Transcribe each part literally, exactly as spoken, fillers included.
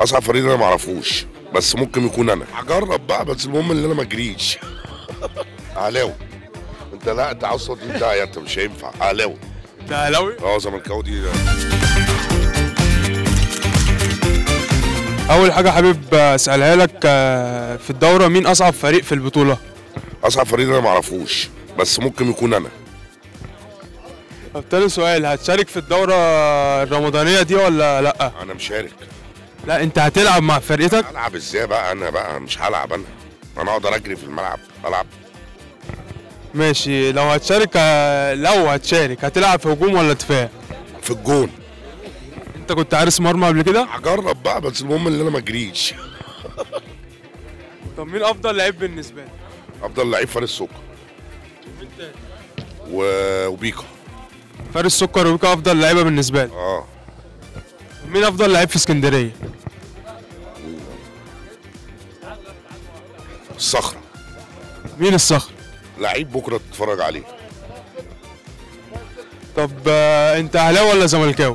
اصعب فريق انا ما اعرفوش، بس ممكن يكون انا هجرب بقى، بس المهم ان انا ما اجريش. اهلاوي. انت لا انت عاوز صوت انت انت مش هينفع. اهلاوي. انت اهلاوي؟ اه زملكاوي دي. اول حاجه حابب اسالها لك، آه، في الدوره مين اصعب فريق في البطوله؟ اصعب فريق انا ما اعرفوش، بس ممكن يكون انا. طب تاني سؤال، هتشارك في الدوره الرمضانيه دي ولا لا؟ انا مشارك. لا انت هتلعب مع فرقتك؟ العب ازاي بقى؟ انا بقى مش هلعب. انا انا اقدر اجري في الملعب العب. ماشي. لو هتشارك آه، لو هتشارك هتلعب في هجوم ولا دفاع؟ في الجون. انت كنت حارس مرمى قبل كده؟ هجرب بقى، بس المهم ان انا ما اجريش. طب مين افضل لعيب بالنسبه لك؟ افضل لعيب فارس سكر و... وبيكا. فارس سكر وبيكا افضل لعيبه بالنسبه لك؟ اه. مين افضل لعيب في اسكندريه؟ الصخره. مين الصخر؟ لعيب بكره تتفرج عليه. طب آه، انت اهلاوي ولا زملكاوي؟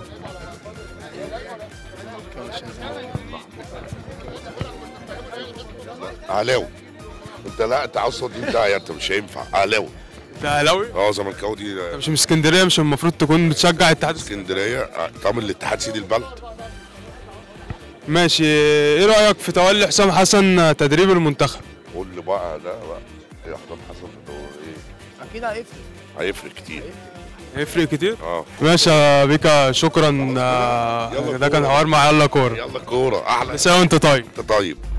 اهلاوي. انت لا انت عاوز صوت انت انت مش هينفع. اهلاوي. انت اهلاوي؟ اه زملكاوي دي. انت مش من اسكندريه؟ مش المفروض تكون بتشجع اتحاد اسكندريه؟ اسكندريه طبعا الاتحاد سيد البلد. ماشي. ايه رايك في تولي حسام حسن تدريب المنتخب؟ قول لي بقى ده بقى ايه حسام حسن في الدوري ايه؟ اكيد هيفرق. هيفرق كتير. هيفرق كتير؟ اه. ماشي يا بيكا، شكرا. آه، ده كان حوار مع يلا كوره. يلا كوره احلى. بس وانت طيب. انت طيب.